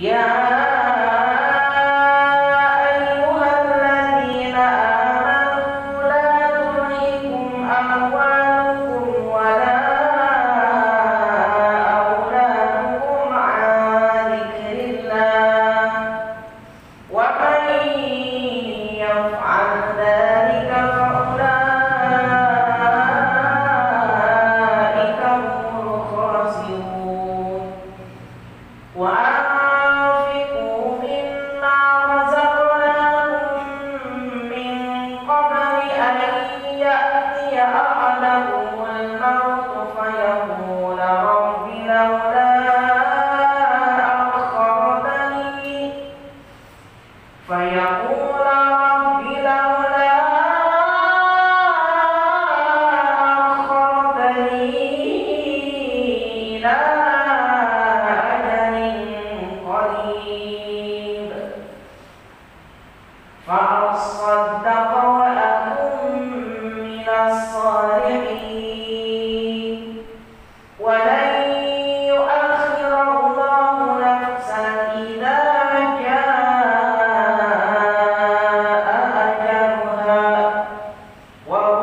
يا أيها الذين آمنوا لا تلهكم أموالكم ولا أولادكم عن ذكر الله ومن يفعل ذلك فأولئك هم الخاسرون. وأنفقوا مما رزقناكم من قبل أن يأتي أحدكم الموت فيقول رب لولا أخرتني إلى أجل قريب فأصدق وأكن من الصالحين ولن يؤخر الله نفسا إذا جاء أجلها